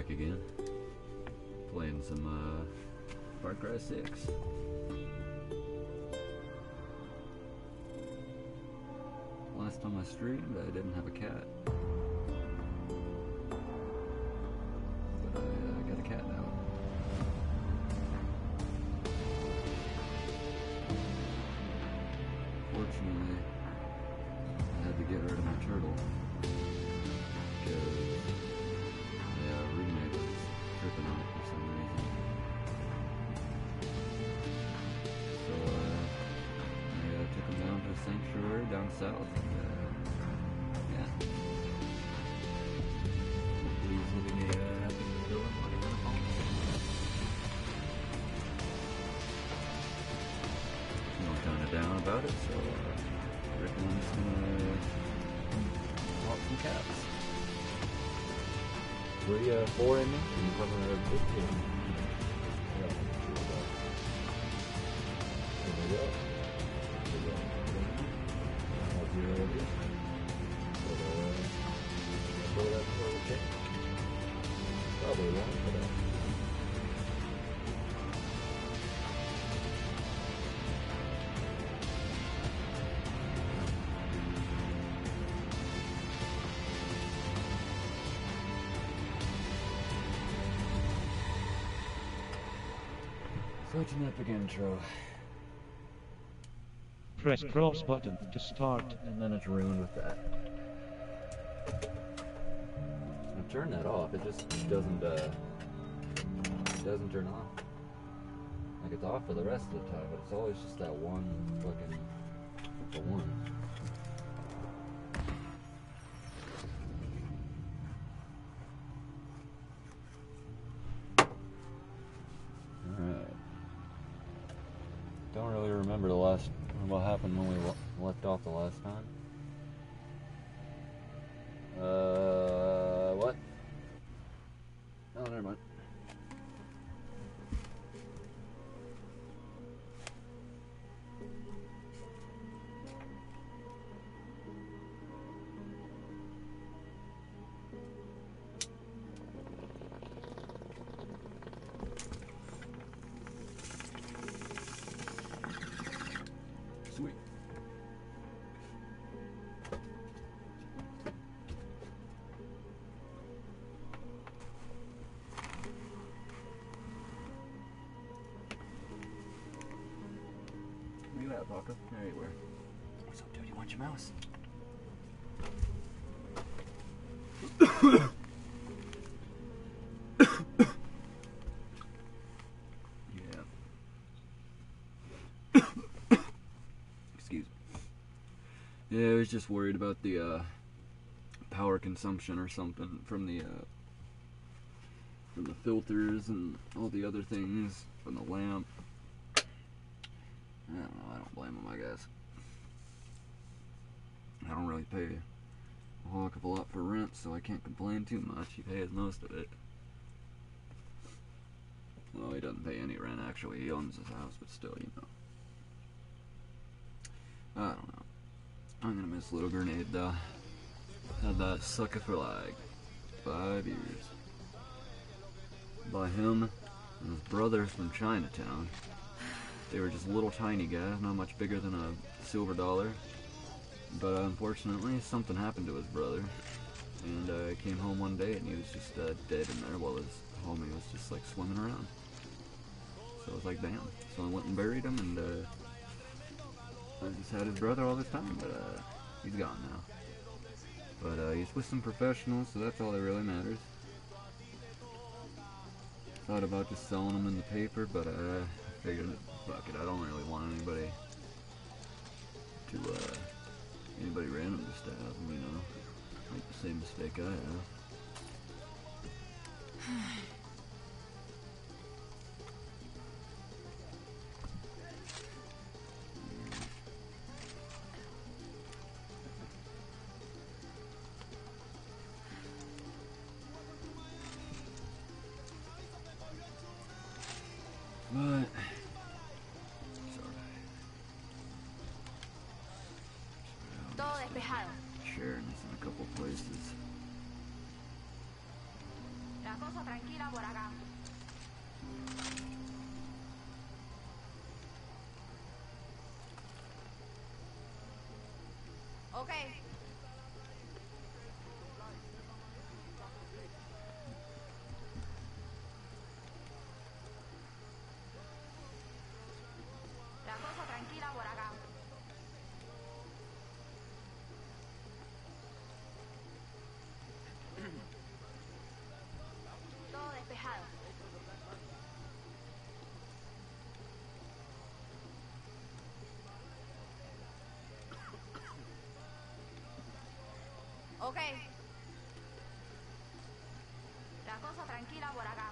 back again, playing some Far Cry 6. Last time I streamed, I didn't have a cat, but I got a cat now. Fortunately, I had to get rid of my turtle because my roommate was tripping on it for some reason. So I took him down to a sanctuary down south, and yeah. Hopefully he's living a happy fulfilling life at home. Feeling kind of down about it, so Rickman's gonna talk some cats. Were you 4 in me? You coming out of 15? Yeah, here we go. How's your idea? So that's where we came. Probably wrong for that. Such an epic intro. Press cross button to start. And then it's ruined with that. I turned that off. It just doesn't turn off. Like it's off for the rest of the time, but it's always just that one fucking the one. Alright. Don't really remember what happened when we left off the last time. What? Oh, never mind. Sweet. Where you at, Paco? There you were. What's up, dude? You want your mouse? Yeah. Excuse me. Yeah, I was just worried about the power consumption or something from the filters and all the other things from the lamp. I don't know, I don't blame him, I guess. I don't really pay a whole heck of a lot for rent, so I can't complain too much. He pays most of it. Well, he doesn't pay any rent, actually. He owns his house, but still, you know. I don't know. I'm gonna miss Little Grenade, though. Had that sucker for like 5 years. By him and his brothers from Chinatown. They were just little tiny guys, not much bigger than a silver dollar. But unfortunately, something happened to his brother. And I came home one day and he was just dead in there while his homie was just like swimming around. So I was like, damn. So I went and buried him, and I just had his brother all this time, but he's gone now. But he's with some professionals, so that's all that really matters. Thought about just selling him in the paper, but I figured, fuck it, I don't really want anybody random to stab him, you know. Make the same mistake I have. But it's alright. Todo despejado. Sharing this in a couple places. cosa tranquila por acá. Ok. La cosa tranquila por acá. Todo despejado. Ok. La cosa tranquila por acá.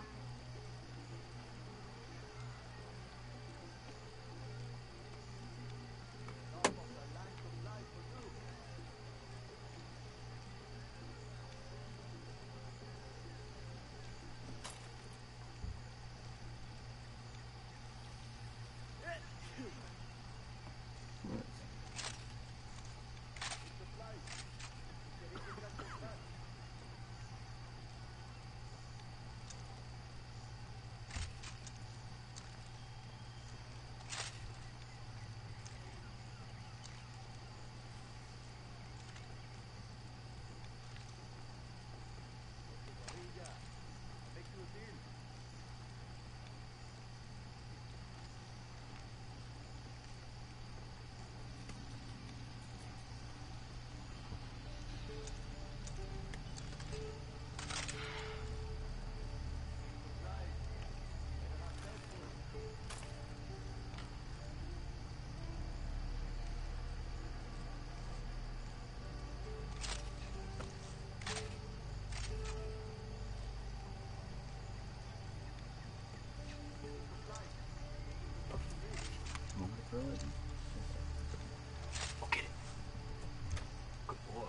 Oh, get it. Good boy.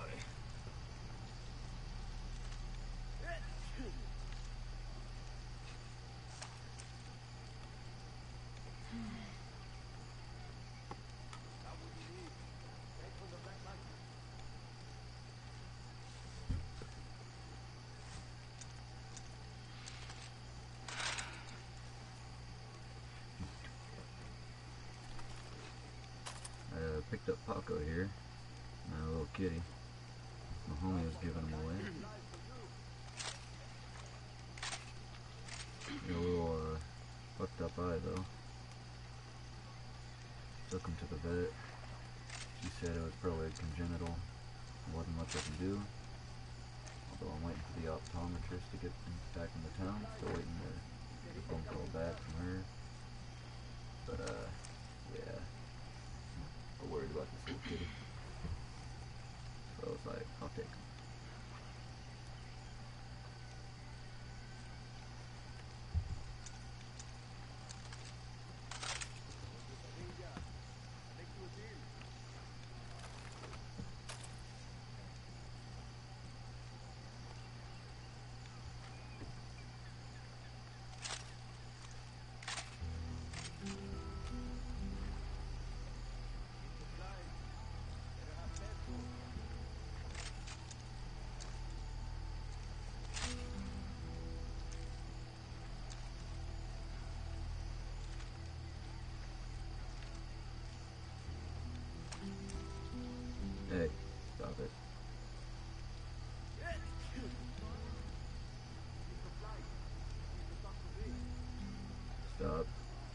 Picked up Paco here, my little kitty. My homie was giving him away. Got a little fucked up eye though. Took him to the vet. She said it was probably congenital. Wasn't much I can do. Although I'm waiting for the optometrist to get back into town. Still waiting to get a phone call back from her. But yeah. I'm worried about this little kitty. So I was like, I'll take him. Hey, stop it. Stop.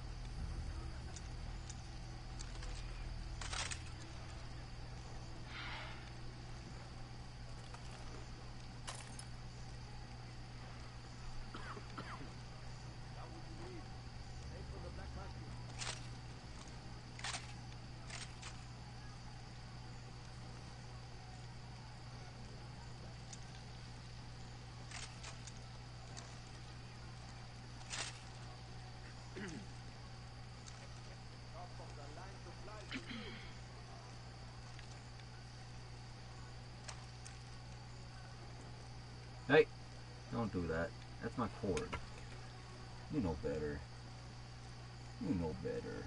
Hey, don't do that. That's my cord. You know better. You know better.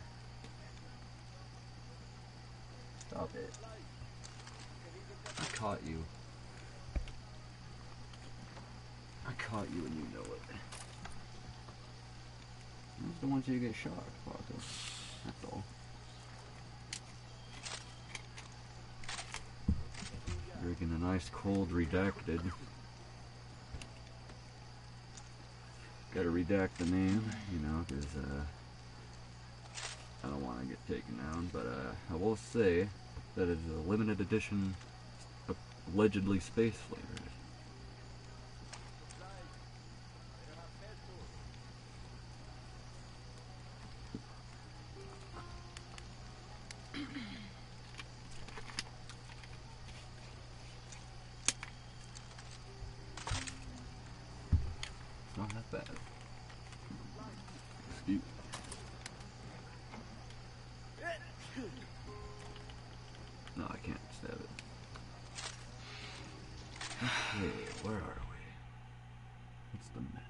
Stop it. I caught you. I caught you and you know it. I just don't want you to get shot, Paco. That's all. Drinking a nice cold redacted. Gotta redact the name, you know, because I don't want to get taken down, but I will say that it's a limited edition, allegedly space flavored. It's not that bad. Excuse me. No, I can't stab it. Okay, where are we? What's the map?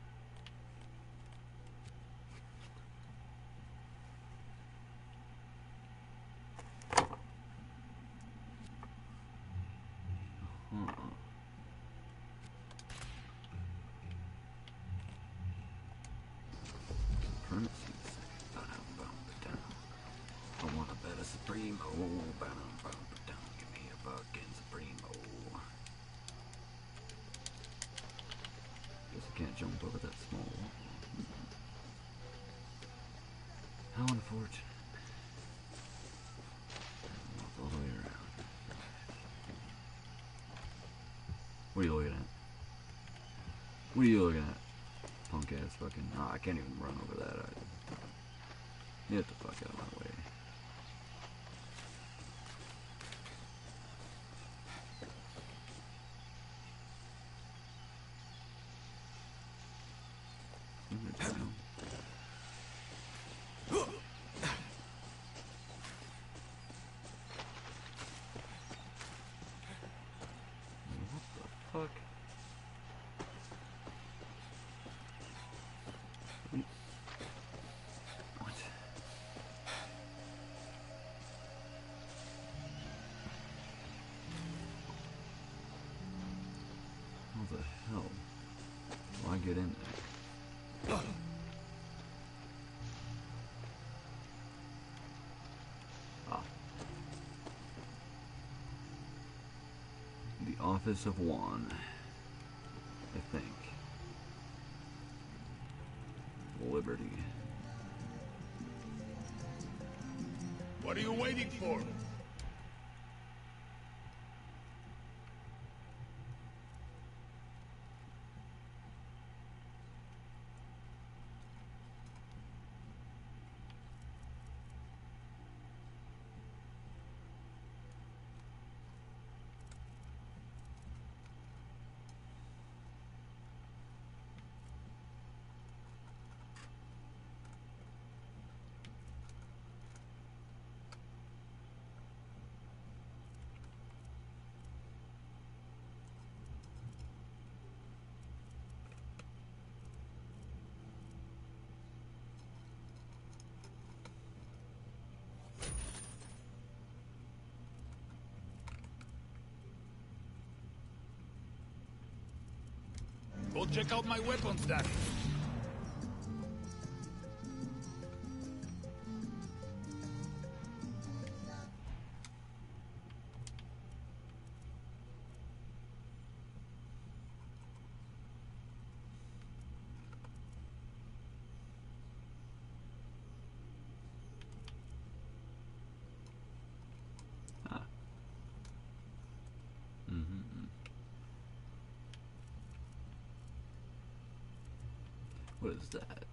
Supremacy. I want a better Supremo. Give me a fucking Supremo. Guess I can't jump over that small wall. How unfortunate. Walk all the way around. What are you looking at? What are you looking at? Punk ass fucking. Oh, I can't even run over that either. Get the fuck out of my way. Fuck. What? How the hell do I get in there? Ah. The Office of Juan, I think. Liberty. What are you waiting for? Go check out my weapon stash. What is that?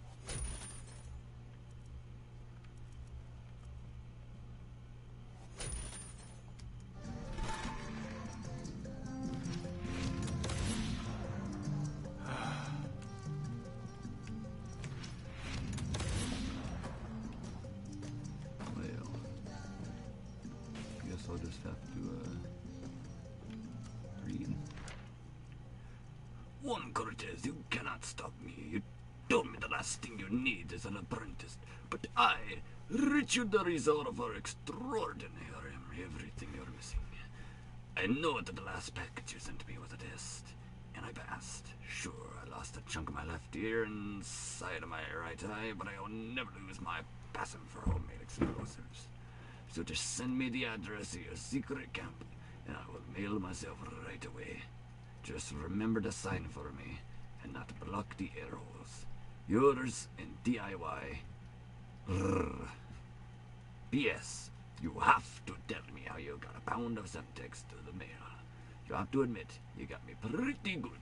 Well, guess I'll just have to read. Juan Cortez, you cannot stop me. You told me the last thing you need is an apprentice. But I, Richard the Resolver Extraordinary, am everything you're missing. I know that the last package you sent me was a test, and I passed. Sure, I lost a chunk of my left ear and side of my right eye, but I'll never lose my passion for homemade explosives. So just send me the address of your secret camp, and I will mail myself right away. Just remember to sign for me, and not block the air holes. Yours in DIY. Rrr. P.S. You have to tell me how you got a pound of Semtex to the mail. You have to admit, you got me pretty good.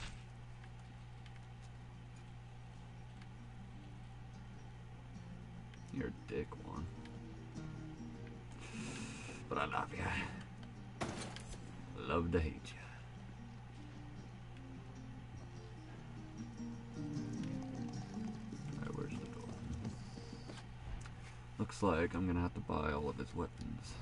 You're a dick, Juan. But I love ya. Love to hate ya. Alright, where's the door? Looks like I'm gonna have to buy all of his weapons.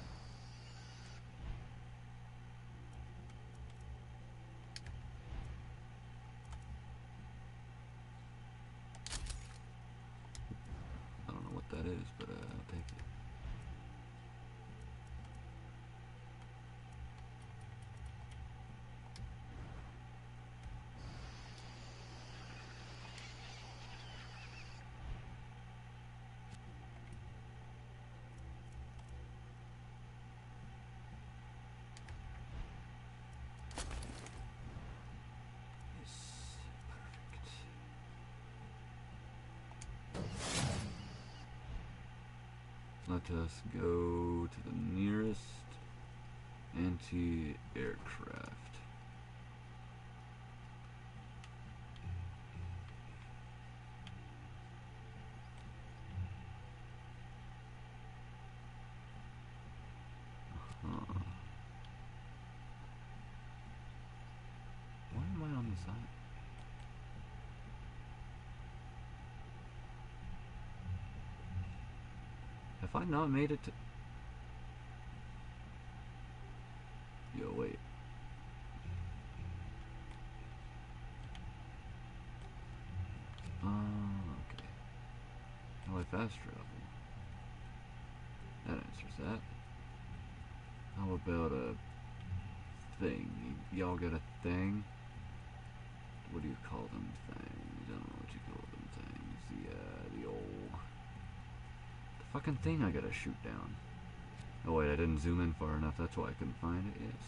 I don't know what that is, but I'll take it. Let us go to the nearest anti-aircraft. Why am I on the side? Have I not made it to... Yo, wait. Okay. How do I fast travel? That answers that. How about a thing? Y'all got a thing? What do you call them things? I don't know what you call them things. The old... fucking thing I gotta shoot down. Oh wait, I didn't zoom in far enough, that's why I couldn't find it, yes.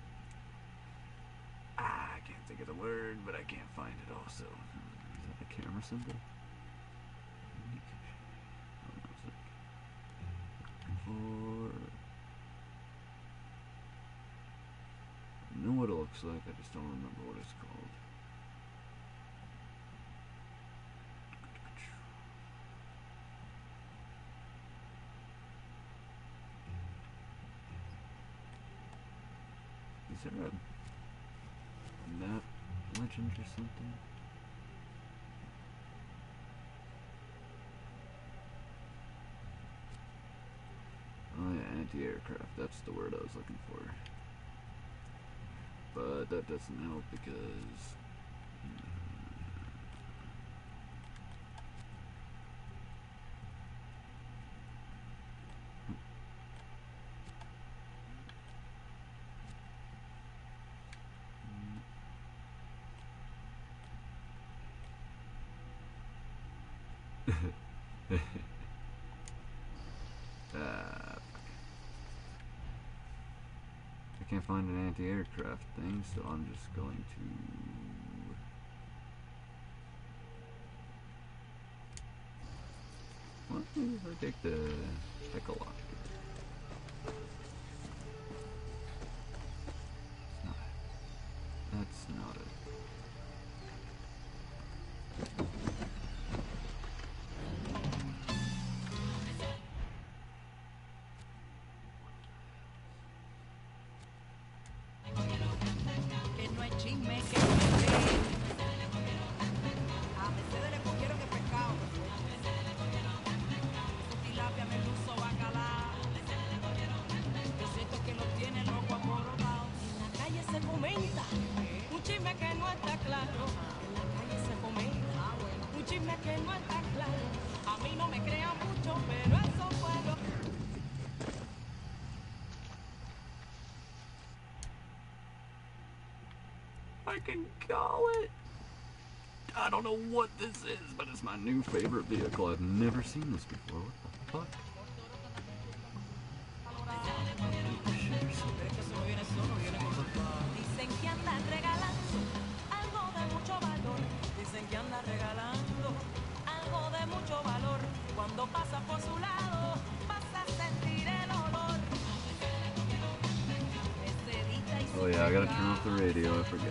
I can't think of the word, but I can't find it also. Is that the camera symbol? For... I know what it looks like, I just don't remember what it's called. Is there a map legend or something? Oh yeah, anti-aircraft, that's the word I was looking for. But that doesn't help because... I can't find an anti-aircraft thing, so I'm just going to... What if I take the Echolog? That's not it. fucking call it? I don't know what this is, but it's my new favorite vehicle. I've never seen this before. What the fuck? Dicen que anda regalando algo de mucho valor. Dicen que anda regalando algo de mucho valor. Cuando pasa por su lado, vas a sentir el olor. Oh yeah, I gotta turn off the radio. I forgot.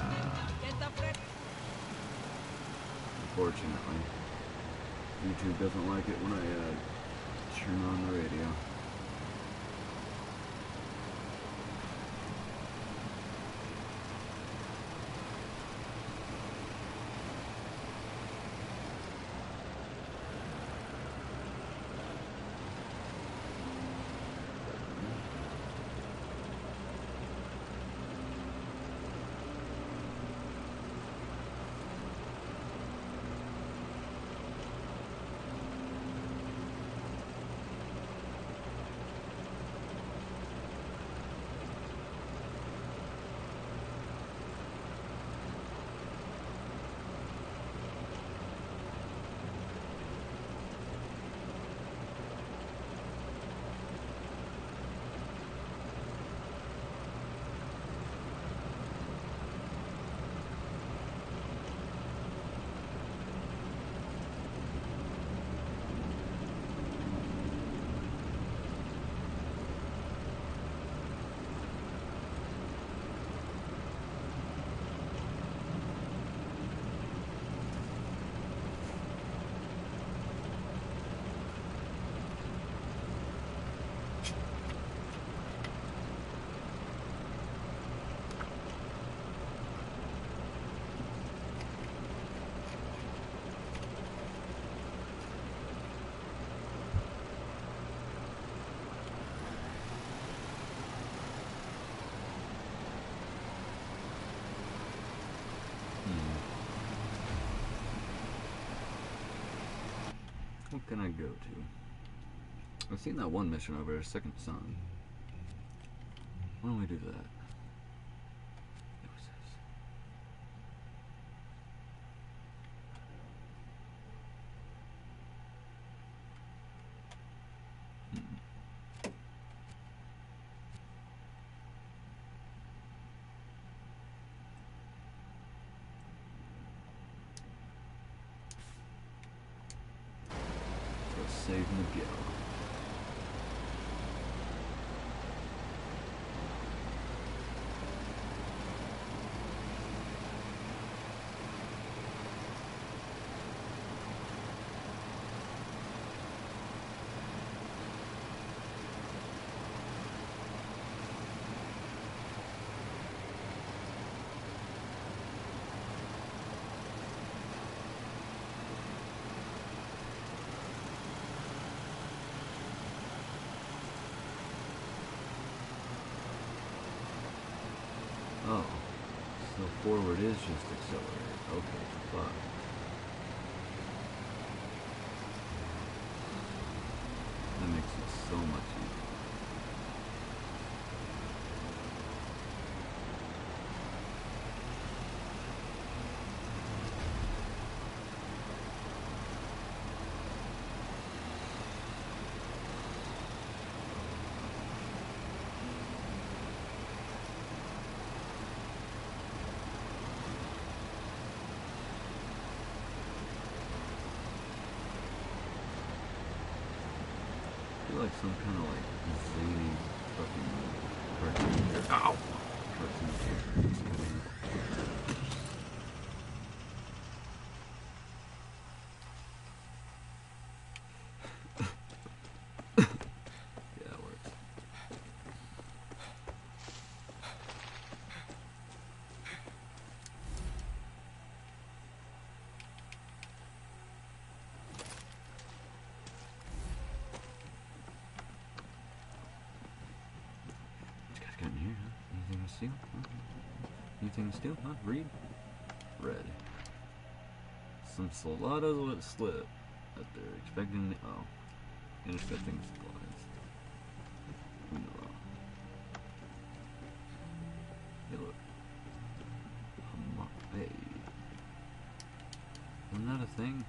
Unfortunately, YouTube doesn't like it when I turn on the radio. What can I go to? I've seen that one mission over there, Second Son. Why don't we do that? What was this? Let's save Miguel. Oh, so forward is just accelerated. Okay, fuck. That makes it so much easier. I feel like some kind of like zany fucking cartoon character. Ow! Cartoon character. Yeah, it works. Got in here, huh? Anything to steal? Huh? Anything to steal? Huh? Read? Red. Some Soladas let slip that they're expecting. Oh. Intercepting supplies. No. Hey, look. A that a thing?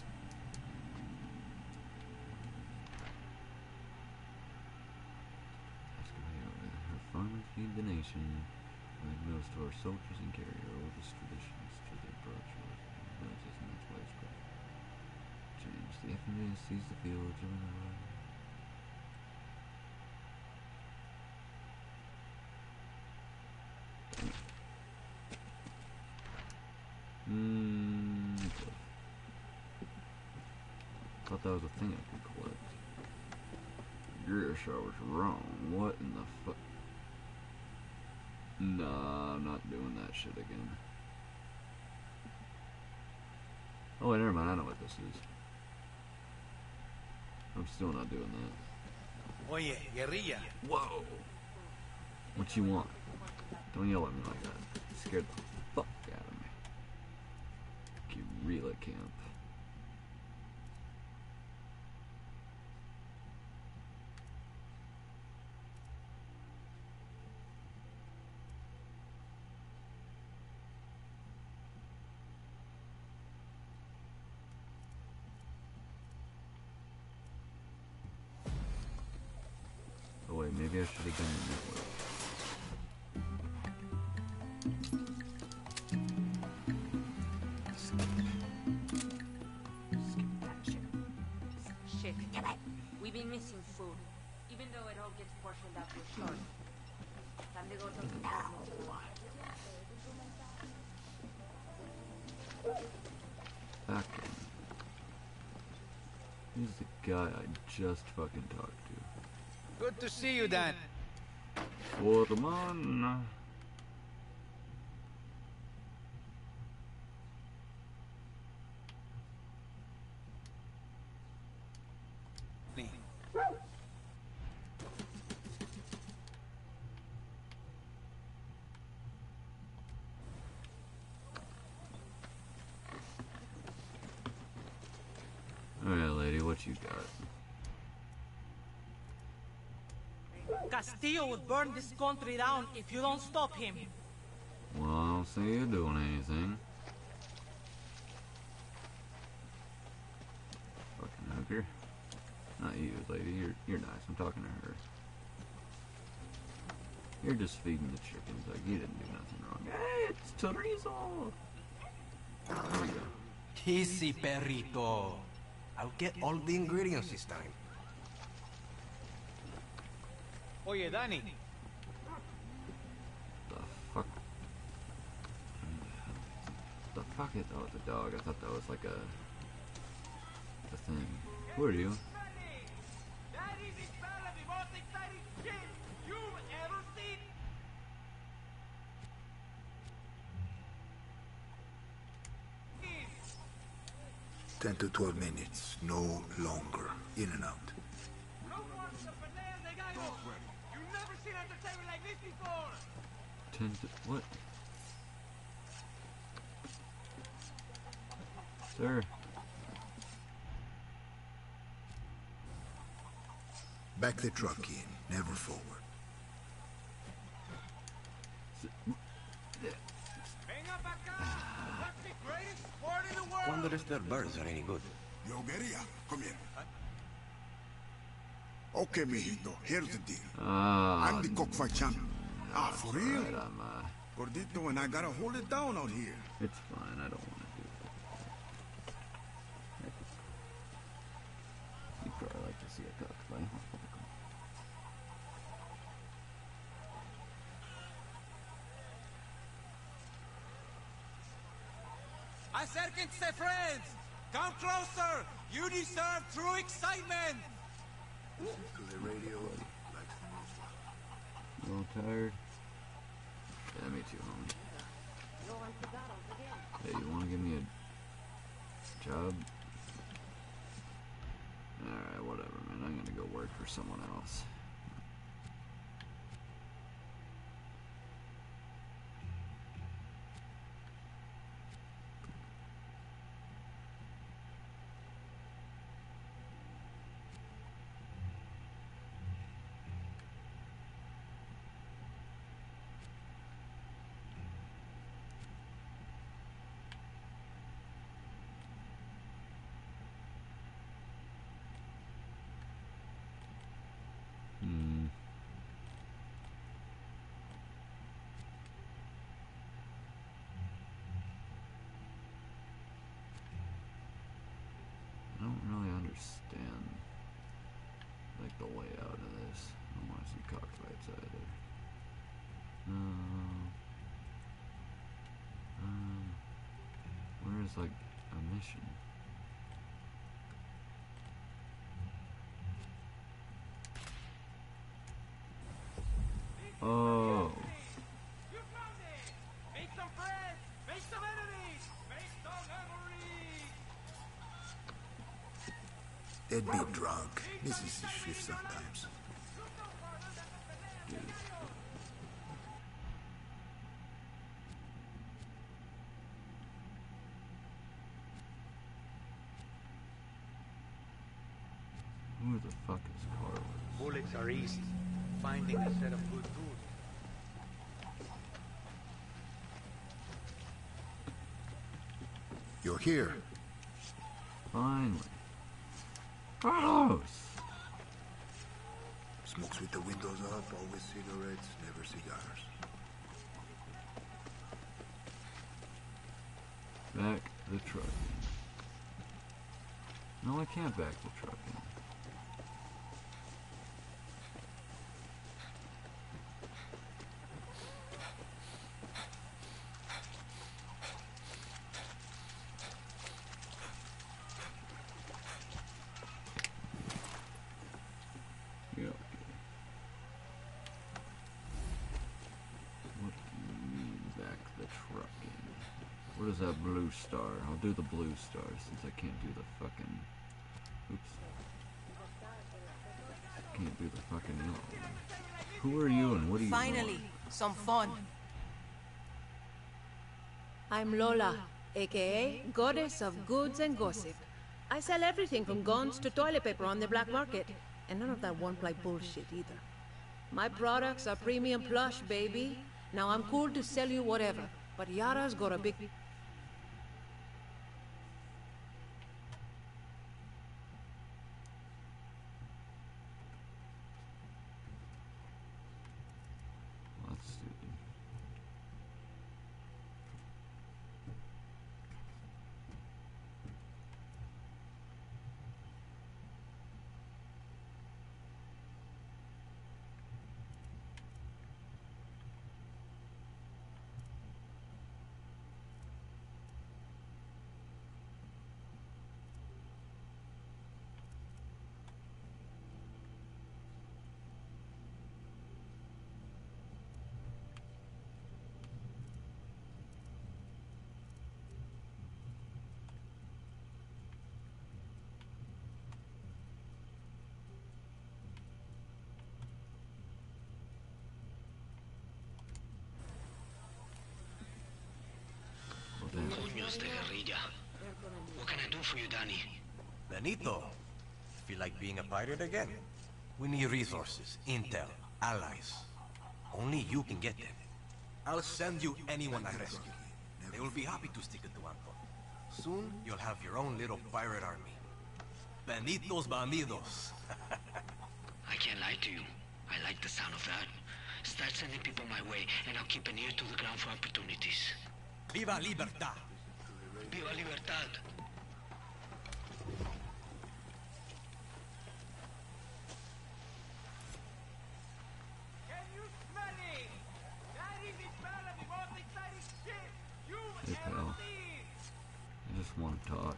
Her farmers feed the nation. Like those to our soldiers and carry our oldest traditions to their broad shores. That's why it's great. Change the FMA sees the fields of the world. Thought that was a thing I could collect. Yes, I was wrong. What in the fuck? Nah, I'm not doing that shit again. Oh wait, never mind, I know what this is. I'm still not doing that. Oye, guerrilla. Whoa! What you want? Don't yell at me like that. You scared the fuck out of me. Guerrilla camp. Oh wait, maybe I should have done the network. Shit. We've been missing food, even though it all gets portioned out for short. Time to go talk to Back in. He's the guy I just fucking talked to. Good to see you, Dan. Foreman. Alright, lady, what you got? Castillo would burn this country down if you don't stop him. Well, I don't see you doing anything. Fucking hooker. Not you, lady. You're nice. I'm talking to her. You're just feeding the chickens. Like, you didn't do nothing wrong. Hey, it's chorizo! There we go. Easy, perrito. I'll get all the ingredients this time. Oye, Danny. The fuck? The fuck is... Oh, it's a dog. I thought that was like a thing. Who are you? Ten to 12 minutes, no longer. In and out. You've never seen entertainment like this before. 10 to... What? Sir? Back the truck in, never forward. Wonder if their birds are any good. Yo, Guerrilla, come here. Okay, mijito, here's the deal. I'm the cockfight champion. For real? Right, I'm, Gordito and I gotta hold it down out here. it's fine, I don't want to do that. You'd probably like to see a cockfight. Acérquense, friends. Come closer. You deserve true excitement. To the radio, like A little tired? Yeah, me too, homie. Hey, you want to give me a job? Alright, whatever, man. I'm gonna go work for someone else. don't really understand like the layout of this. I don't want to see cockfights either. Where's like a mission? Oh. Make some friends! Make some enemies! Make some memories! Deadbeat drunk. Misses his shift sometimes. Who the fuck is Carlos? Bullets are easy. Finding a set of good food. You're here. Finally. Carlos! Smokes with the windows up, always cigarettes, never cigars. Back the truck. No, I can't back the truck in. What is that blue star? I'll do the blue star since I can't do the fucking... Oops. Can't do the fucking yellow one. Who are you and what do you Finally, want? some fun. I'm Lola, aka Goddess of Goods and Gossip. I sell everything from guns to toilet paper on the black market, and none of that one-ply bullshit either. My products are premium plush, baby. Now I'm cool to sell you whatever, but Yara's got a big... That's stupid. Coños de guerrilla. What can I do for you, Danny? Benito, feel like being a pirate again? We need resources, intel, allies. Only you can get them. I'll send you anyone I rescue. They will be happy to stick it to Anton. Soon, you'll have your own little pirate army. Benitos Bandidos. I can't lie to you. I like the sound of that. Start sending people my way, and I'll keep an ear to the ground for opportunities. Viva Libertad! Viva Libertad! Can you smell it? That is the smell of the most exciting shit you've Hey, ever pal. seen! I just want to talk.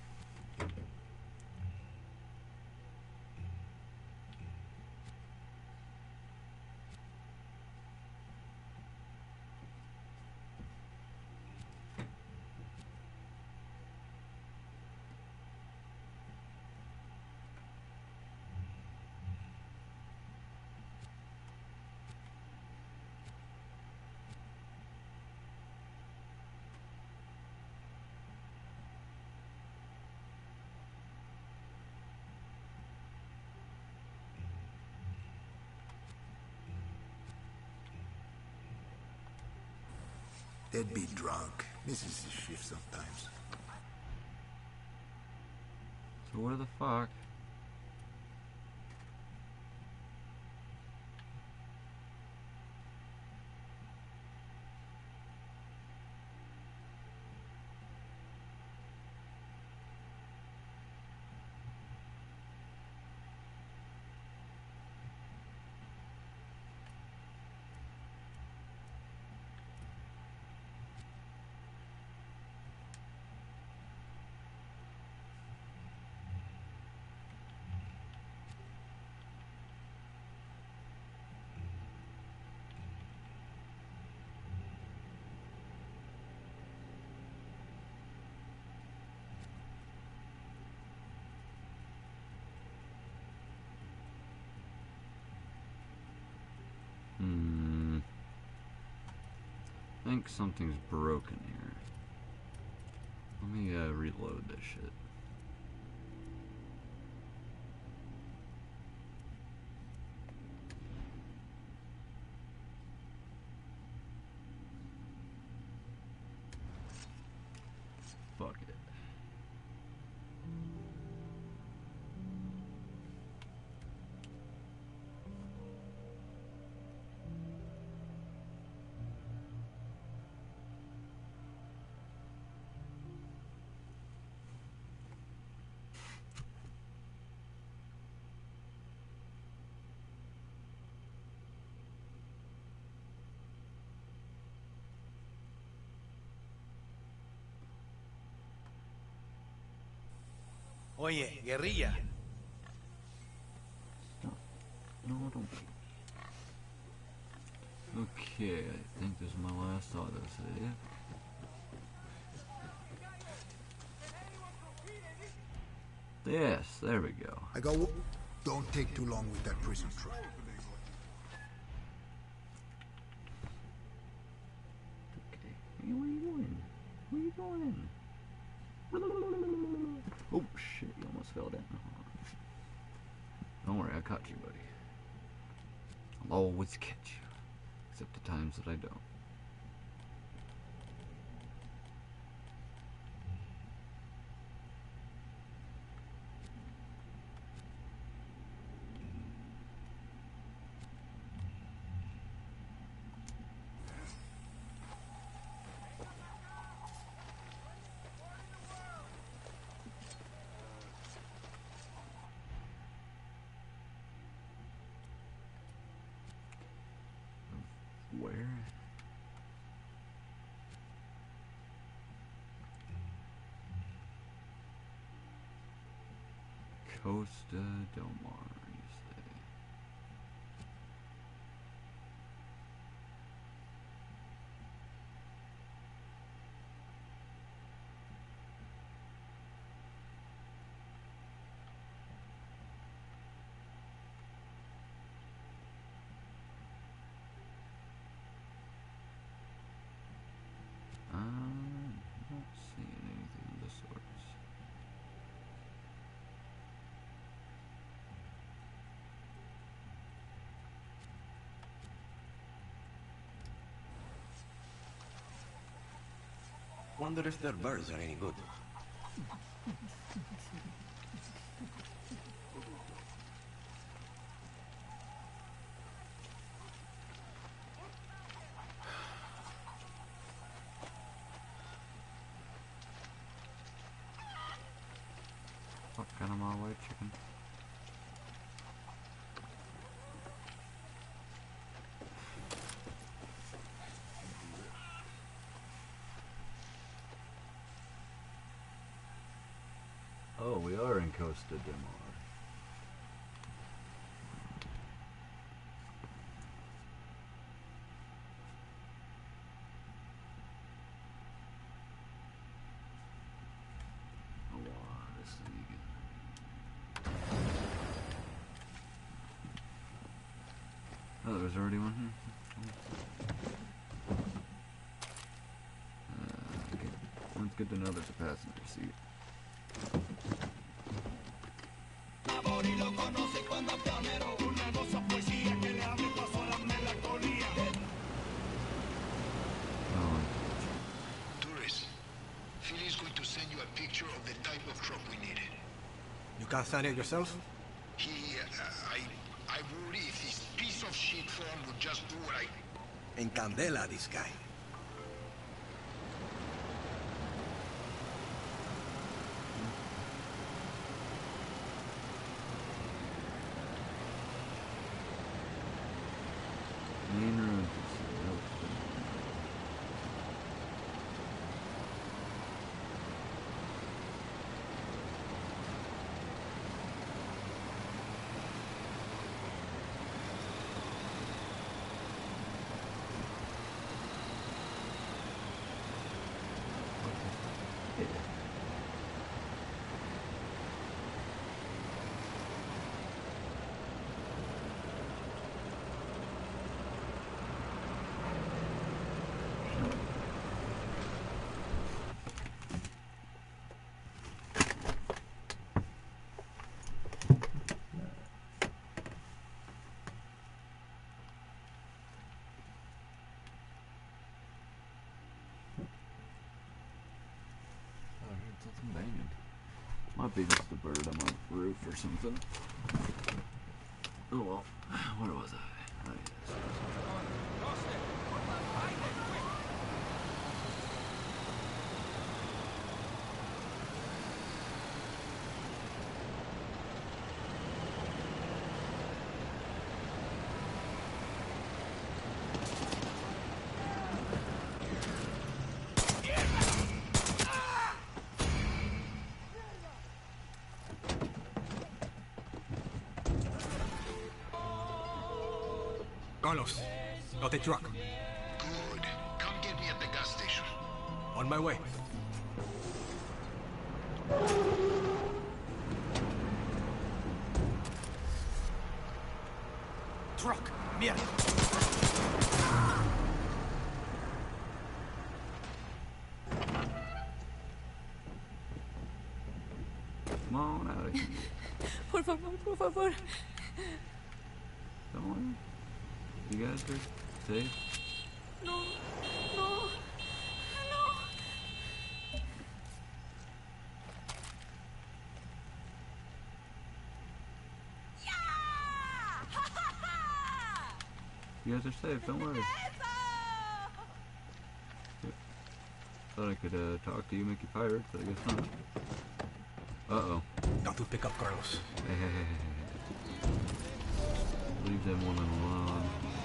Deadbeat drunk. Misses his shift sometimes. So where the fuck? think something's broken here. Let me reload this shit. Fuck it. Oye, guerrilla. No, don't. Okay, I think this is my last autosave. Yes, there we go. I go. Don't take too long with that prison truck. Okay. Hey, where you going? Where you going? Oh shit, you almost fell down. Don't worry, I caught you, buddy. I'll always catch you. Except the times that I don't. Where? Costa Del Mar, you say? Not seeing anything of the sorts. Wonder if their birds are any good. What kind of my white chicken? Oh, we are in Costa Del Mar. Oh, wow, this thing again. Oh, there's already one here. Okay. Well, it's good to know there's a passenger seat. Tourist, Philly's going to send you a picture of the type of truck we needed. You can't sign it yourself? I would if this piece of shit form would just do what I... En candela, this guy. Main road. Might be just a bird on my roof or something. Oh well, where was I? Oh, yes. Carlos, got a truck. Good. Come get me at the gas station. On my way. Truck, mierda. Come on out of here. Por favor, por favor. Come on. You guys are safe? No, no, no. You guys are safe, don't worry. Yep. Thought I could talk to you, make you pirates, but I guess not. Uh-oh. Got to pick up Carlos. Hey. Leave them women alone.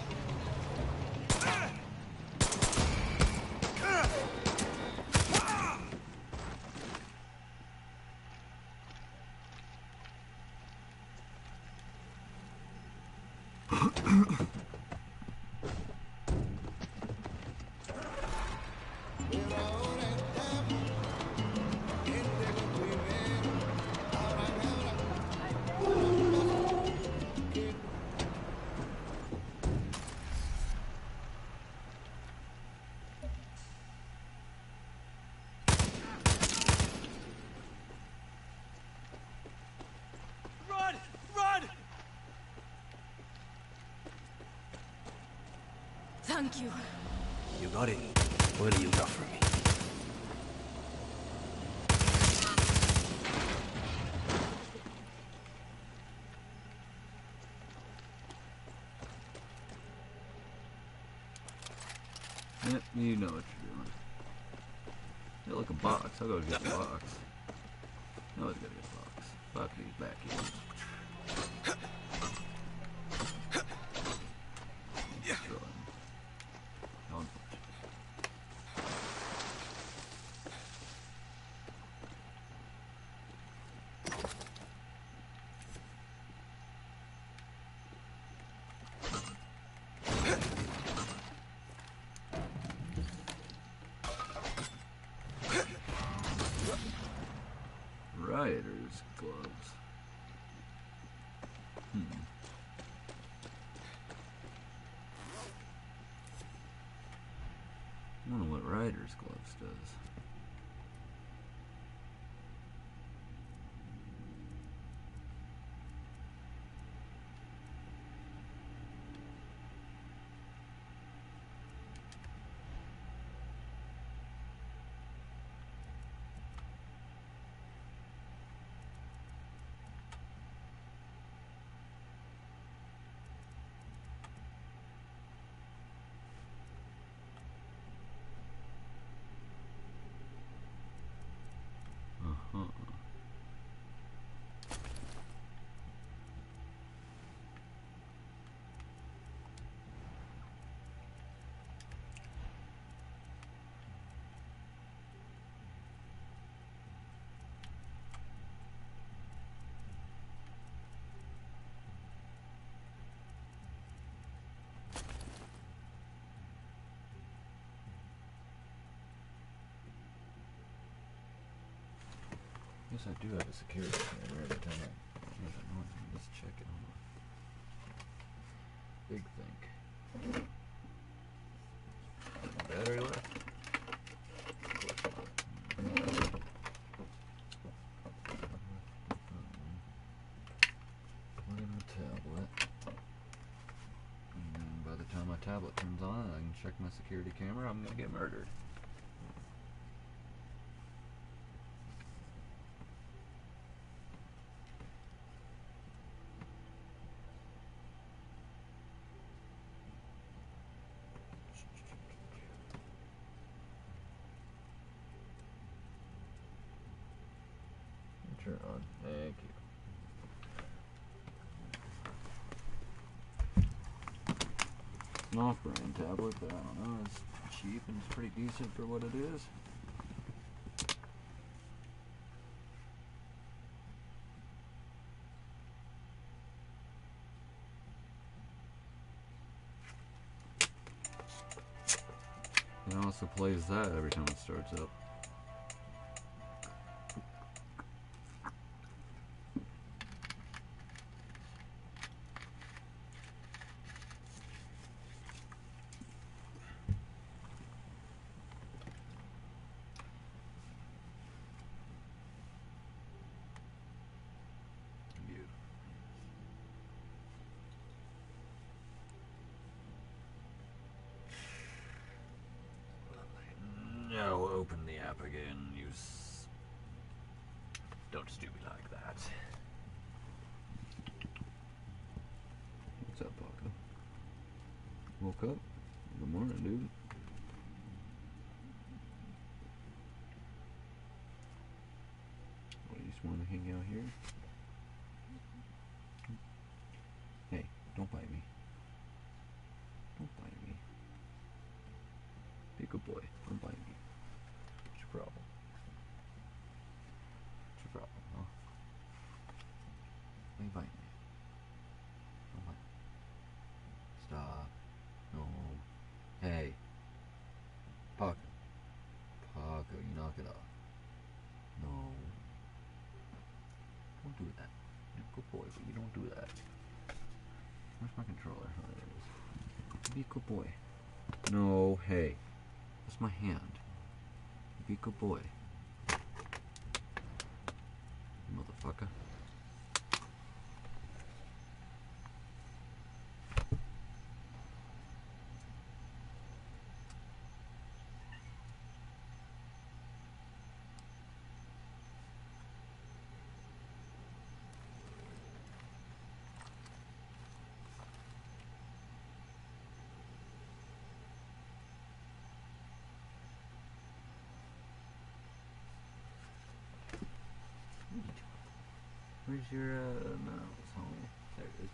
Thank you. You got it. What do you got for me? Yep, you know what you're doing. Yeah, look, a box. I'll go get the box. No, it's gotta get a box. Fuck these back ends. Rider's gloves. I wonder what Rider's gloves does. Guess I do have a security camera every time I hear that noise. Let's check it on the big thing. Battery left? Plug in the tablet. And then by the time my tablet turns on, I can check my security camera. I'm gonna get murdered. Turn on. Thank you. An off-brand tablet, but I don't know. It's cheap and it's pretty decent for what it is. It also plays that every time it starts up. Now open the app again. Don't just do me like that. What's up, Paco? Woke up? Good morning, dude. What, you just want to hang out here? Hey, don't bite me. Don't bite me. Be a good boy. Don't bite me. What's your problem? What's your problem, huh? Why you biting me? Don't bite me. Stop. No. Hey. Paco. Paco, you knock it off. No. Don't do that. You're a good boy, but you don't do that. Where's my controller? Oh, there it is. Be a good boy. No, hey. That's my hand. Be a good boy. Motherfucker. Where's your mouse, homie? There it is.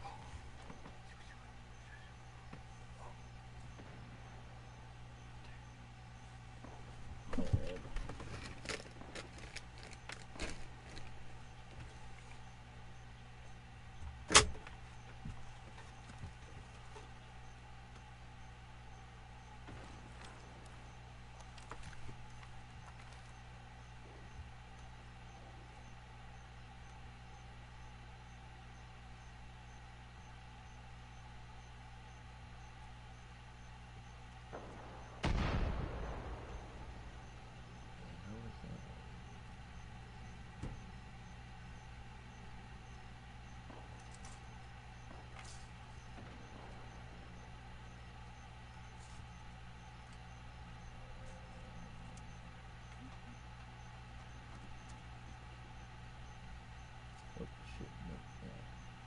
Oh shit, no. Yeah.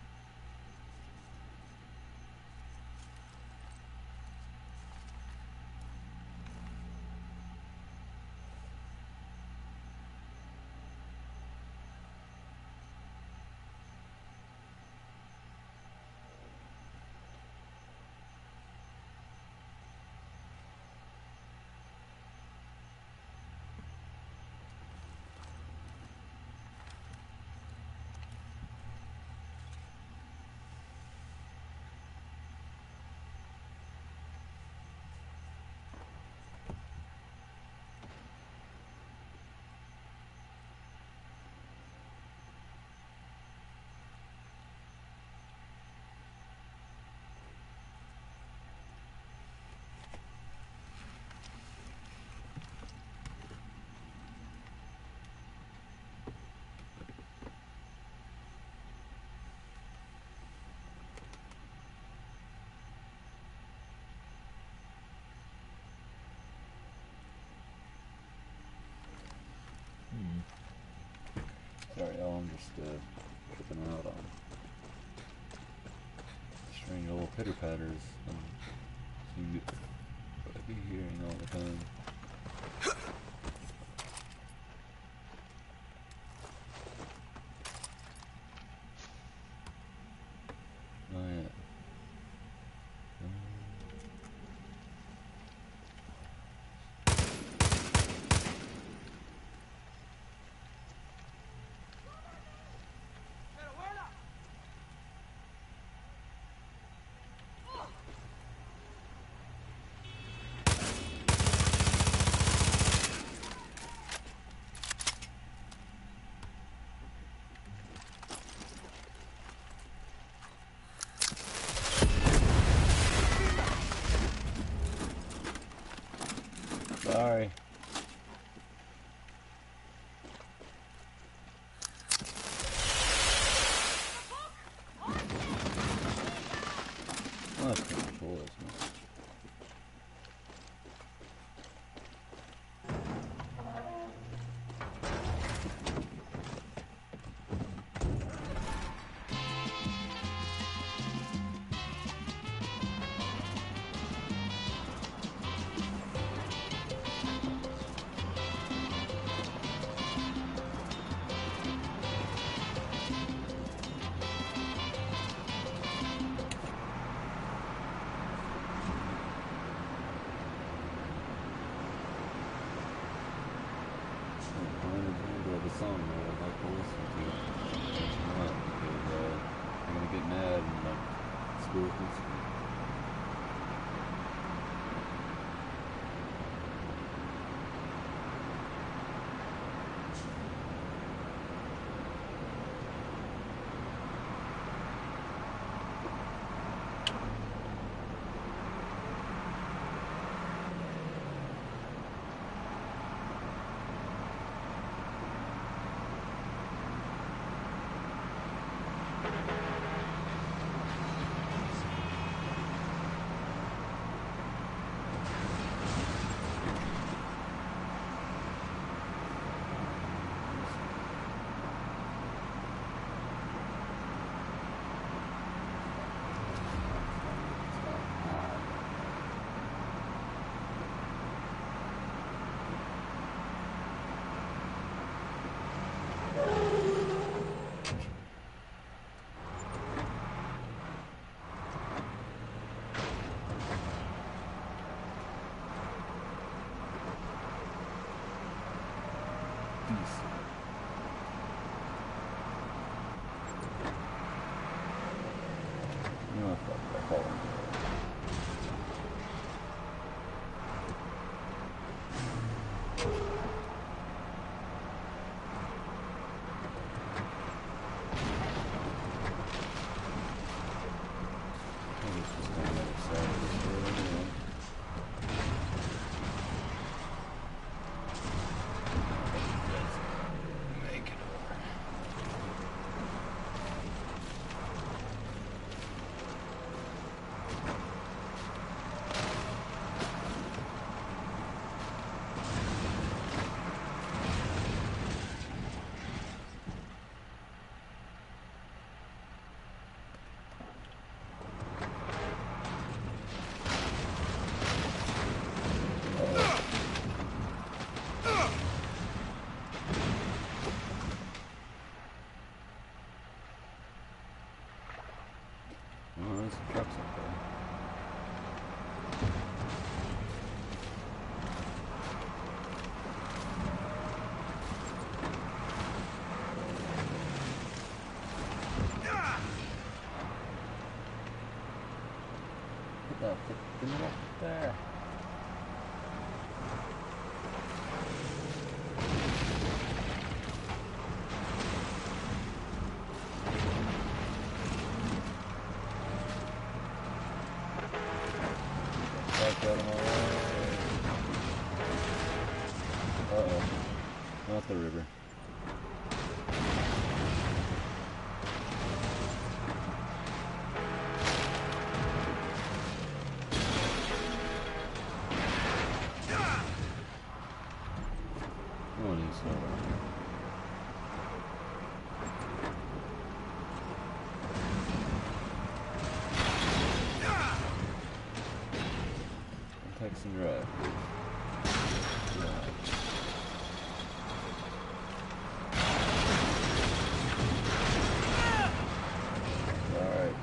Sorry, y'all, I'm just tripping out on strange little pitter patters. Seem to be hearing all the time. Oh, that's pretty cool, isn't it? The song that I'd like to listen to. Not because I'm gonna get mad and like school things. Oh, there's some trucks up there. Get that thing up there. Back out of my way. Uh-oh. Not the river. Oh, he's nowhere. Text and drive. Alright.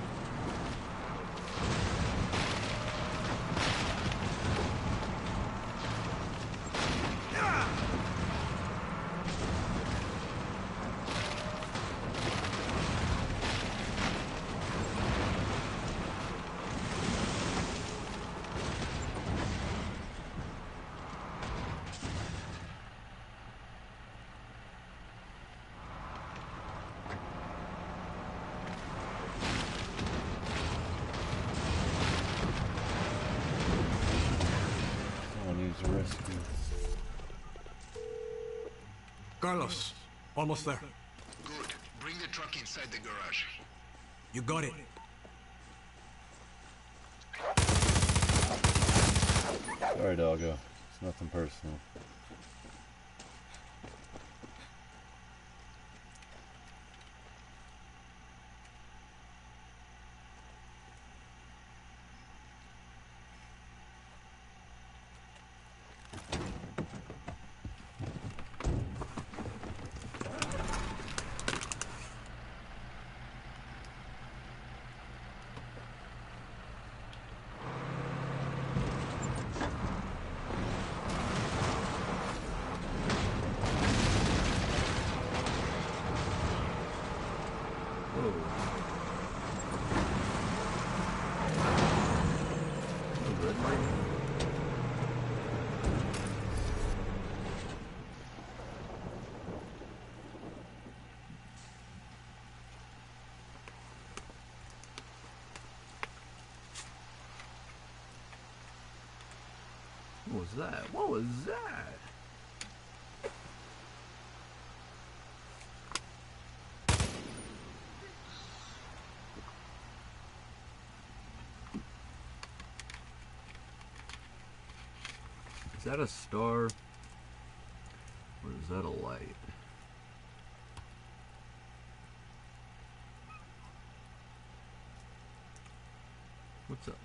Rescue. Carlos, almost there. Good. Bring the truck inside the garage. You got it. Sorry, doggo. It's nothing personal. What was that? What was that? Is that a star? Or is that a light? What's up?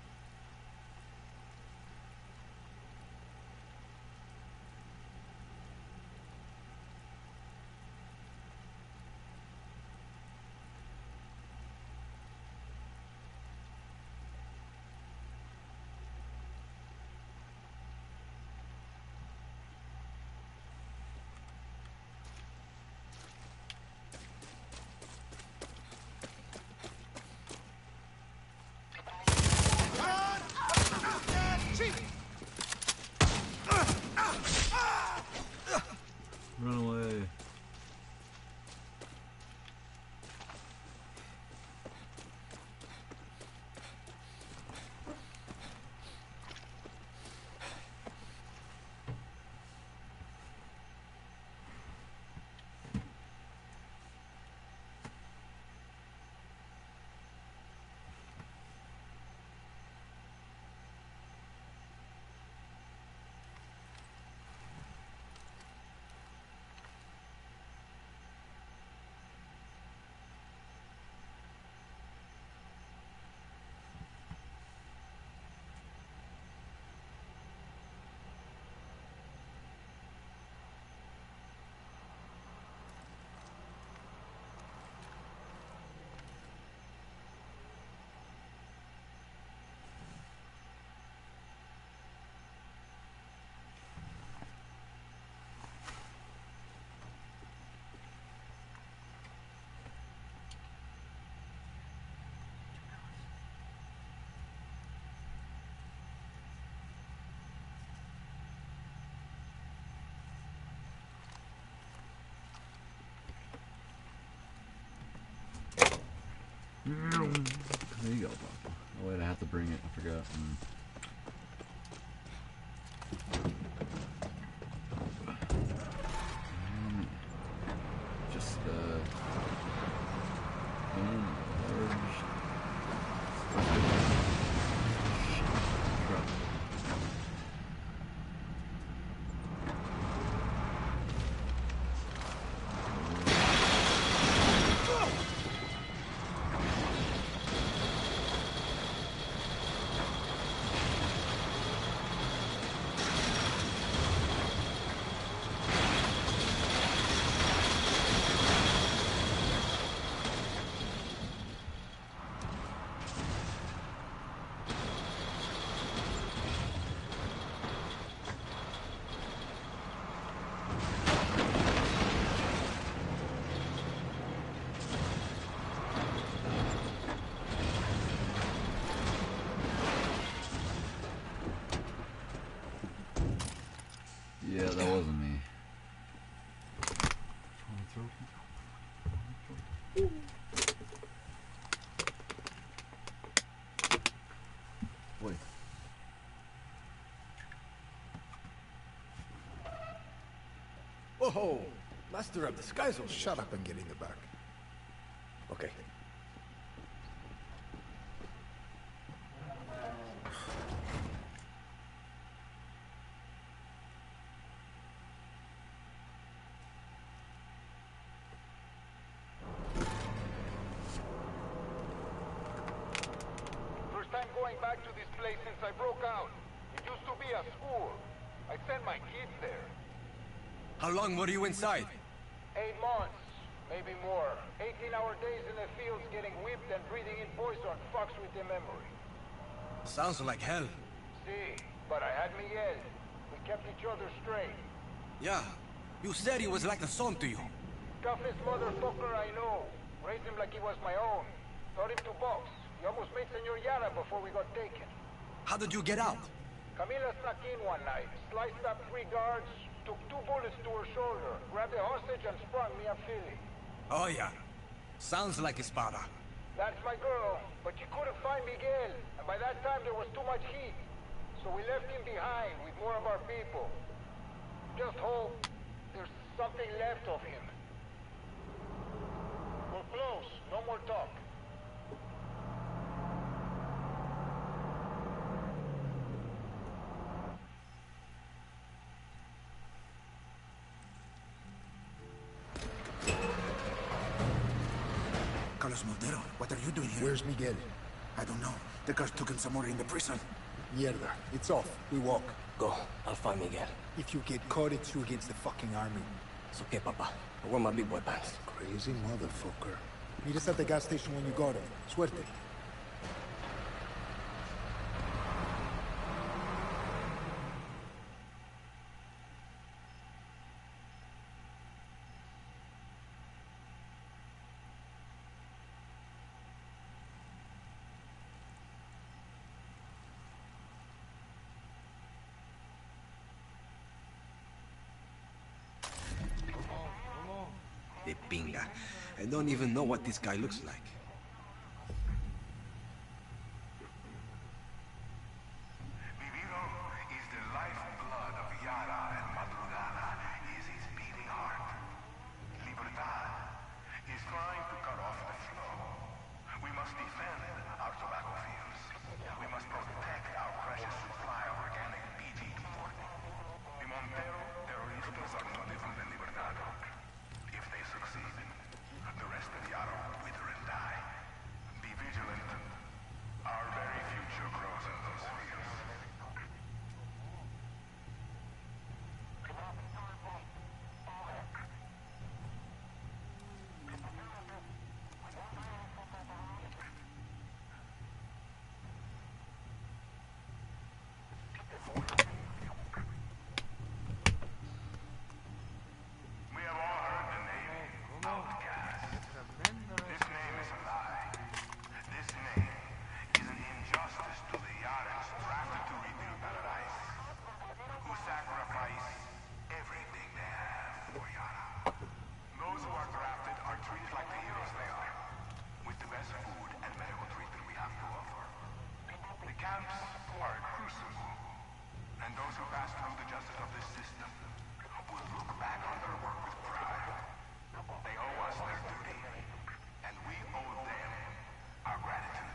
Run away. There you go, Papa. Oh wait, I have to bring it. I forgot. Just yeah, that wasn't me. Wait. Whoa! Master of the Skies will Shut up and get in the back. Okay. back to this place since I broke out. It used to be a school. I sent my kids there. How long were you inside? 8 months, maybe more. 18-hour days in the fields getting whipped and breathing in poison fucks with the memory. Sounds like hell. See, but I had Miguel. We kept each other straight. Yeah, you said he was like a son to you. Toughest motherfucker I know. Raised him like he was my own. Taught him to box. He almost made Senor Yara before we got taken. How did you get out? Camila snuck in one night, sliced up 3 guards, took 2 bullets to her shoulder, grabbed a hostage and sprung me a Philly. Oh yeah. Sounds like Espada. That's my girl, but you couldn't find Miguel, and by that time there was too much heat. So we left him behind with more of our people. Just hope there's something left of him. We're close, no more talk. Carlos Montero, what are you doing here? Where's Miguel? I don't know. The guards took him somewhere in the prison. Mierda. It's off. We walk. Go. I'll find Miguel. If you get caught, it's you against the fucking army. It's okay, Papa. I wear my big boy pants. Crazy motherfucker. Meet us at the gas station when you got him. Suerte. De pinga. I don't even know what this guy looks like. Vivido is the lifeblood of Yara, and Madrugada is his beating heart. Libertad is trying to cut off the flow. We must defend our tobacco fields. We must protect our precious supply of organic BT. The Montero terroristas are no different than Libertad. If they succeed, the rest of Yara will wither and die. Be vigilant. Our very future grows in those fields. We have all heard the name Outcast. This name is a lie. This name is an injustice to the Yarans drafted to rebuild paradise, who sacrifice everything they have for Yara. Those who are drafted are treated like the heroes they are, with the best food and medical treatment we have to offer. The camps are a crucible, and those who pass through the justice of this system will look back on their work with pride. They owe us their duty, and we owe them our gratitude.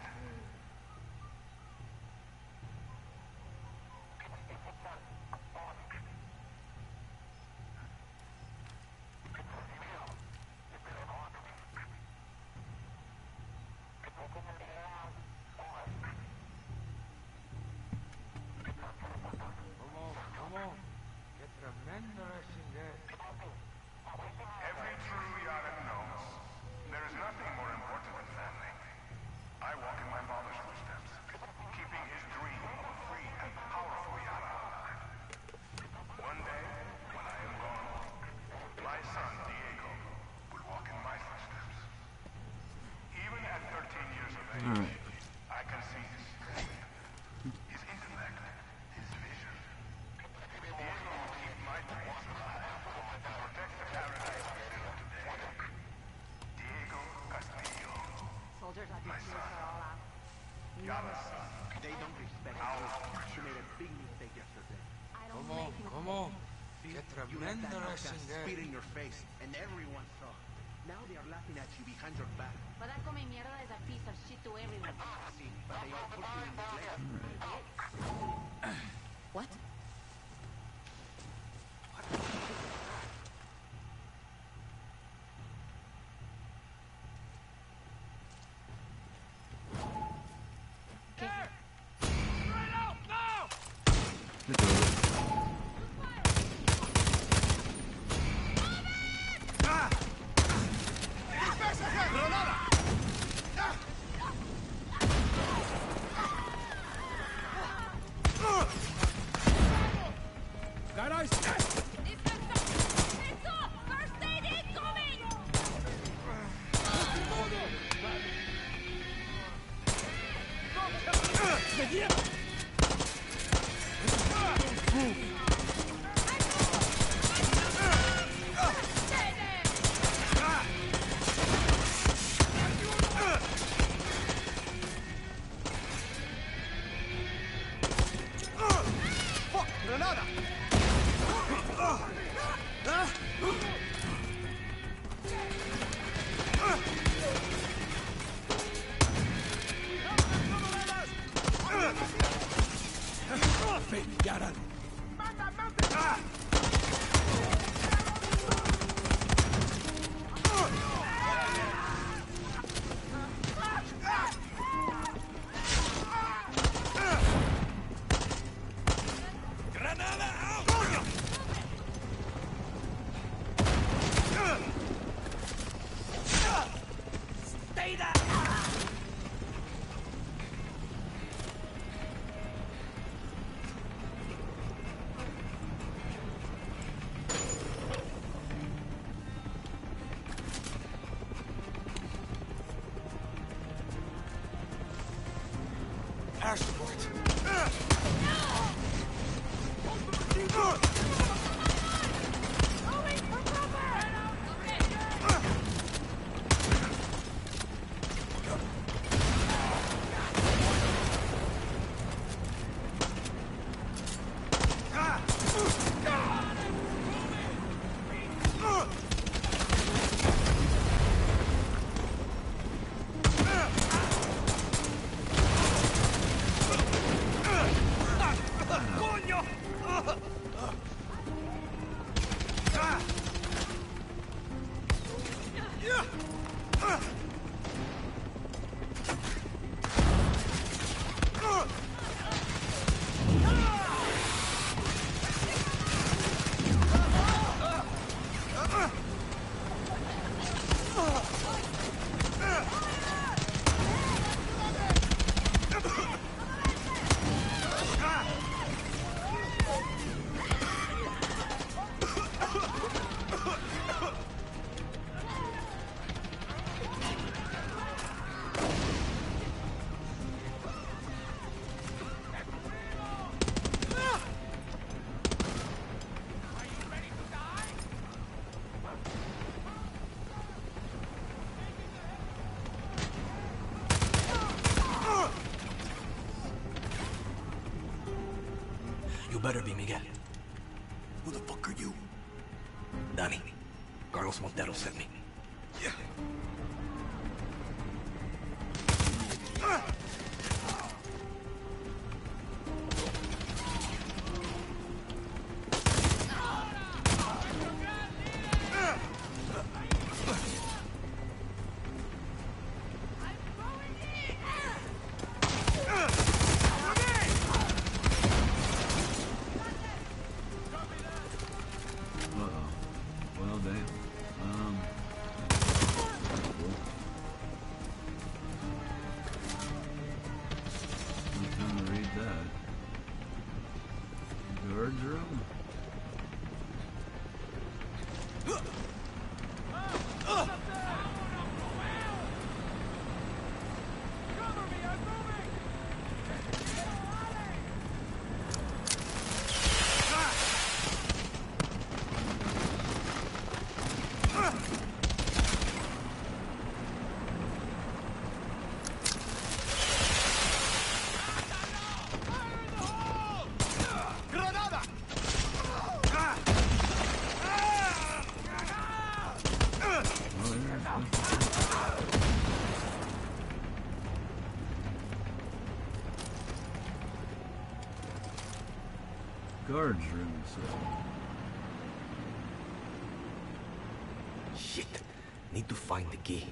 Every true Yaran knows there is nothing more important than family. I walk in my father's footsteps, keeping his dream of a free and powerful Yara alive. One day, when I am gone, my son Diego will walk in my footsteps. Even at 13 years of age, I can see his strength, his intellect, his vision. Diego will keep my dreams alive and protect the paradise we built today. Diego Castillo, Soldiers like my these son. are all out. Yara's son. They don't respect Our you. You made a big mistake yesterday. I don't make mistakes. You let that outcast spit in your face, and everyone saw. Now they are laughing at you behind your back. But I come mierda is a piece of shit to everyone. See, but they all put you in the place. What? It's over. Better be Miguel. Who the fuck are you? Danny. Carlos Montero sent me. Yeah. Guards room, so. Shit. Need to find the key.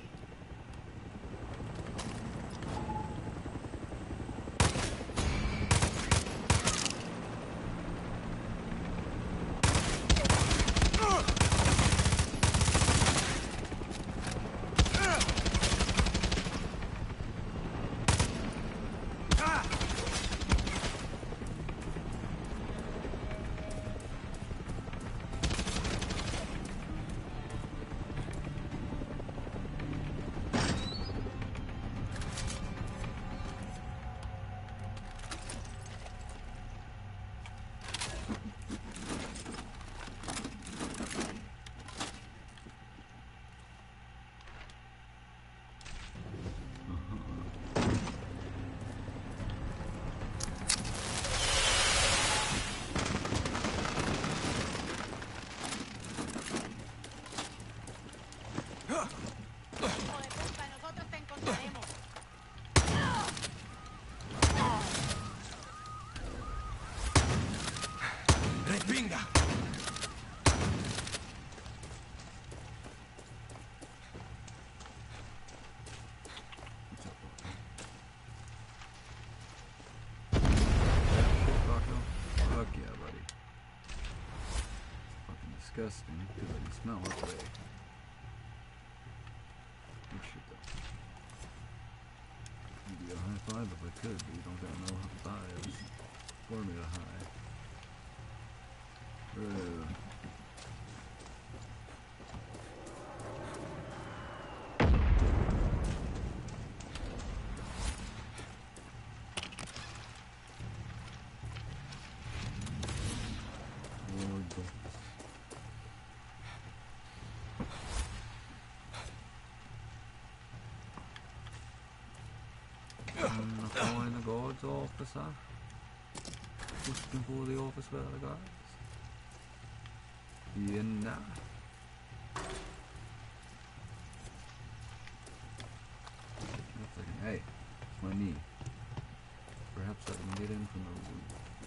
disgusting because I can smell it away. Good shit though. I'd give you a high five if I could, but you don't got no fives for me to high. Find the guards officer. Looking for the office where the guards. Yeah, nah. Hey, it's my knee. Perhaps I can get in from the roof.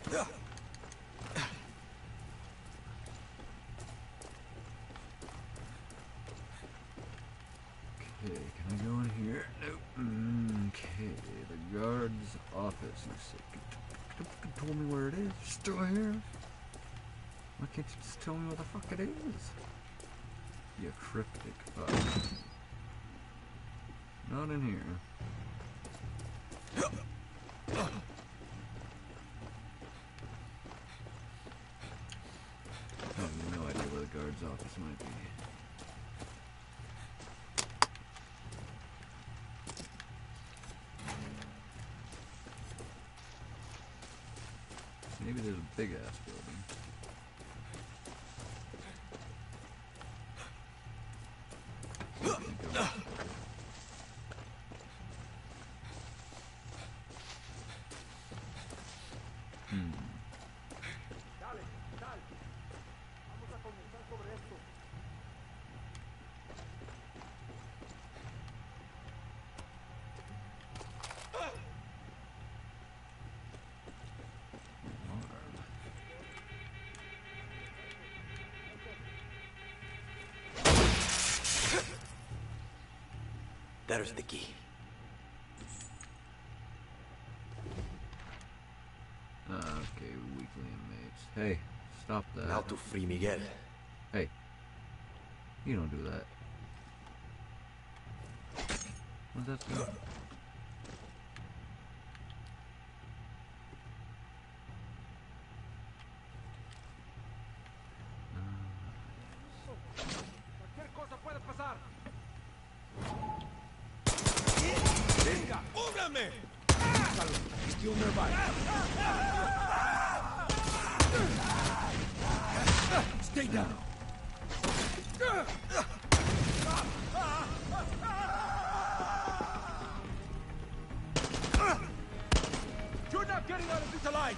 Okay, can I go in here? Nope. Okay, the guard's office, you said. You told me where it is. You're still here? Why can't you just tell me where the fuck it is? You cryptic fuck. Not in here. I have no idea where the guard's office might be. Maybe there's a big ass building. There's the key. Okay, weekly inmates. Hey, stop that. Now to free Miguel. Hey, you don't do that. What's that do? Still nearby. Stay down. You're not getting out of this alive.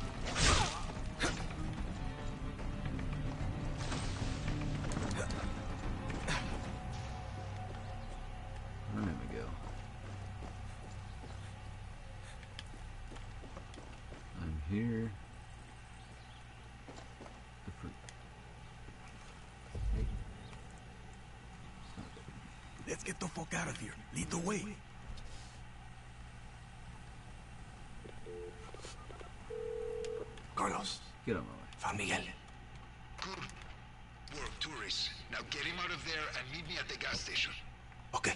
There we go. I'm here. The fruit. Hey. Let's get the fuck out of here. Lead the way. Carlos. Get on my way. Found Miguel. Good work, tourists. Now get him out of there and meet me at the gas station. Okay.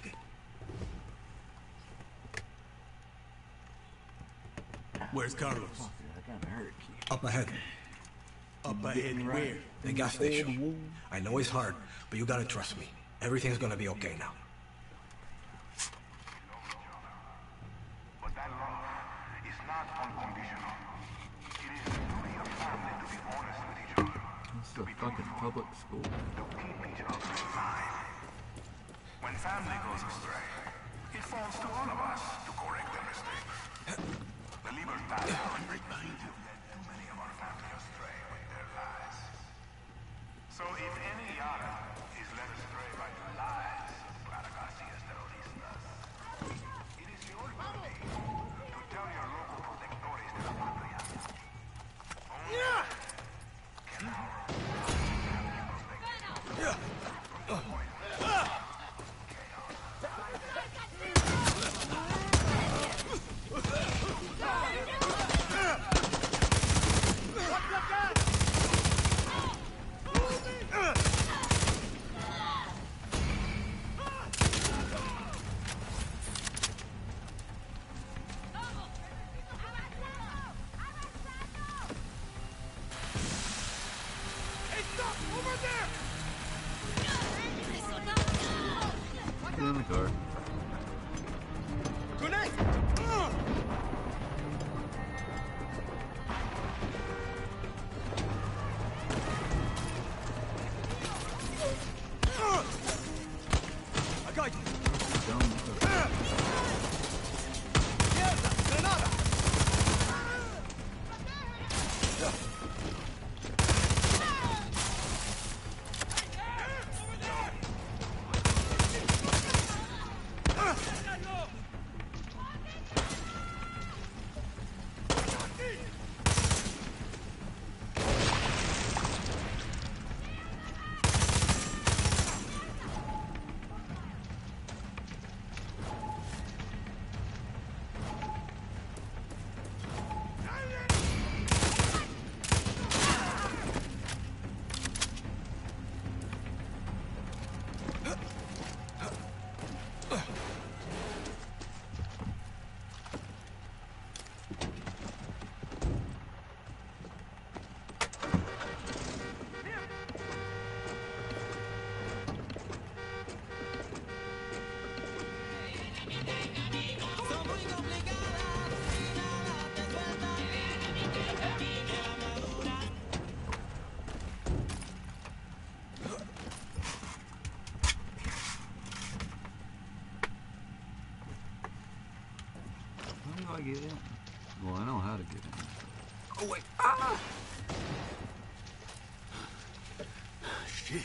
Where's Carlos? Fuck, I got a hurt. Up ahead. Up ahead where? The gas station. I know it's hard, but you gotta trust me. Everything's gonna be okay now. But that love is not unconditional. It is the duty of family to be honest with each other. It's a fucking public school. To keep each other in line. When family goes astray, it falls to all of us to correct their mistakes. The libertad right behind you. Too many of our family astray with their lies. So if any yara is led astray by the lies of Garcias terroristas, it is your duty to tell your local protectores de la patria. Only can our car. Connect! I got you. Granada! How do I get in? Well, I know how to get in. Oh, wait. Ah! Shit.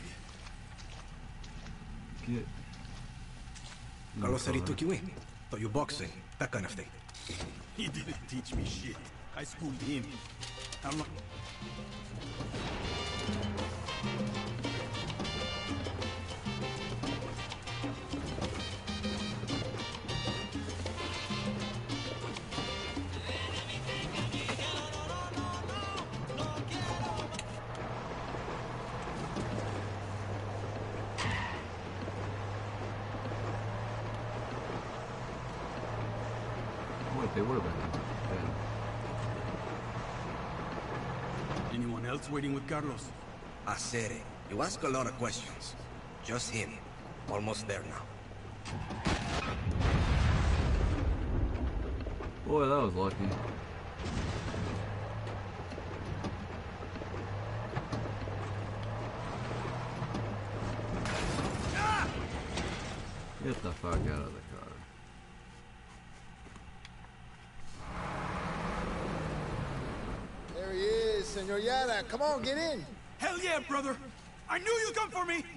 Get. Carlos said he took you in. Taught you boxing, that kind of thing. He didn't teach me shit. I schooled him. How long? Wait, they were back then. Anyone else waiting with Carlos? I said it. You ask a lot of questions. Just him. Almost there now. Boy, that was lucky. Get the fuck out of the car. There he is, Senor Yara. Come on, get in. Hell yeah, brother! I knew you'd come for me!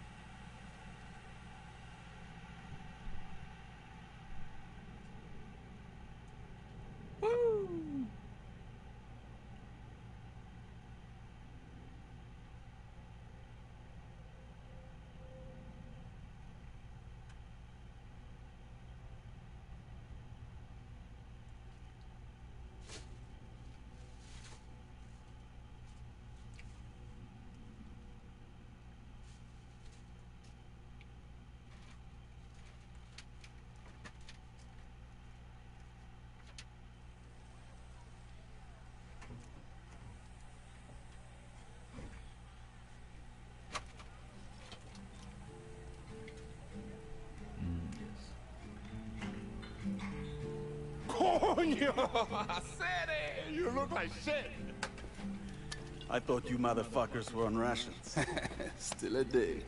Coño! Cere! You look like shit! I thought you motherfuckers were on rations. Still a dick.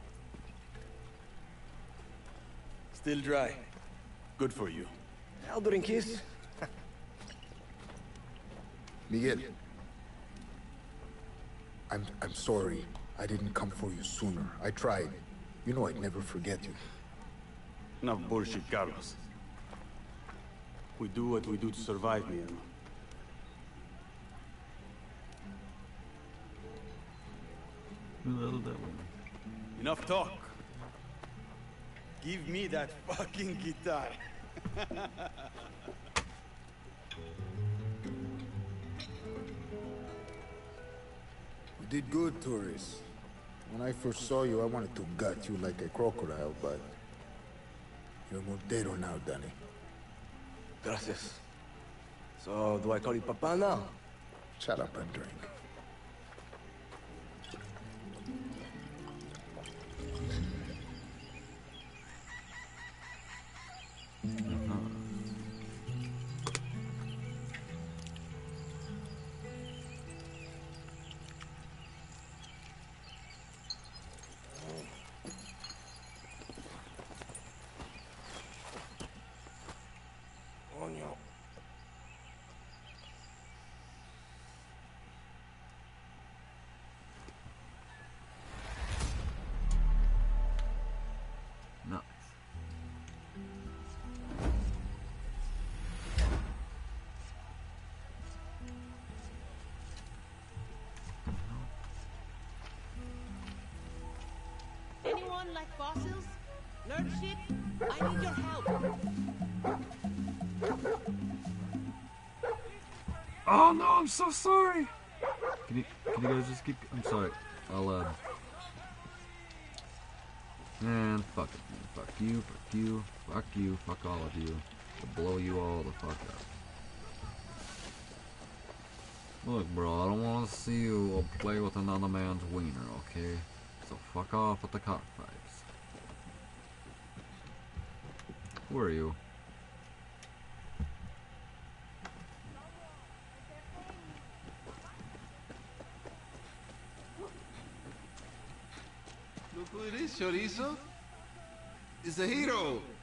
Still dry. Good for you. Eldering kiss. Miguel. I'm sorry. I didn't come for you sooner. I tried. You know I'd never forget you. Enough bullshit, Carlos. We do what we do to survive, mi hermano. Enough talk. Give me that fucking guitar. You did good, tourist. When I first saw you, I wanted to gut you like a crocodile, but you're Montero now, Danny. Gracias. So, do I call you Papa now? Shut up and drink. Anyone like fossils? Learn shit? I need your help. Oh no, I'm so sorry. Can you guys just keep? I'm sorry. I'll Man, fuck it, man. Fuck you, fuck you, fuck you, fuck all of you. I'll blow you all the fuck up. Look, bro, I don't want to see you play with another man's wiener, okay? So fuck off with the cockfights. Who are you? Look who it is, Chorizo. It's the hero.